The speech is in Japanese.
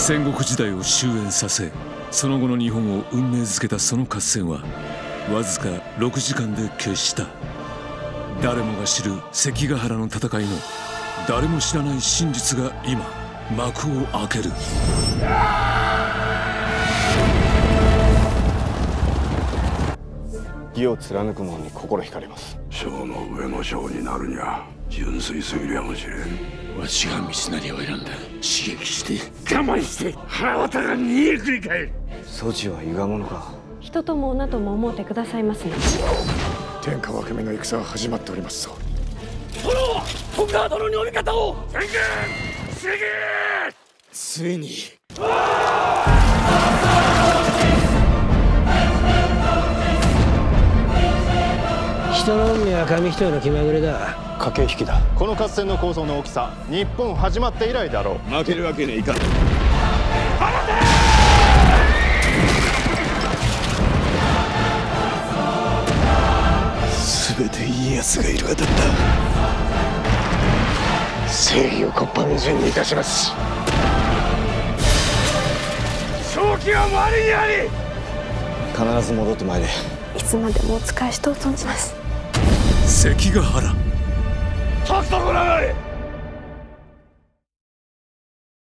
戦国時代を終焉させ、その後の日本を運命づけたその合戦はわずか6時間で決した。誰もが知る関ヶ原の戦いの誰も知らない真実が今幕を開ける。 義を貫く者に心惹かれます。 将の上の将になるには純粋すぎるやもしれん。 わしが道成を選んだ。刺激して我慢して腹渡が煮えくり返る。 そちは伊賀者か。 人とも女とも思うてくださいますね。 天下分け目の戦は始まっておりますぞ。 殿は徳川殿にお味方を。宣言主義。 ついに人の運命は紙一重の気まぐれだ。 駆け引きだ。 この合戦の構想の大きさ、日本始まって以来だろう。 負けるわけにはいかん。 全て家康がいるがだった。正義を木っ端みじんにいたします。 正気は周りにあり。 必ず戻ってまいれ。 いつまでもお仕えしとう存じます。 関ヶ原。 とくとご覧あれ。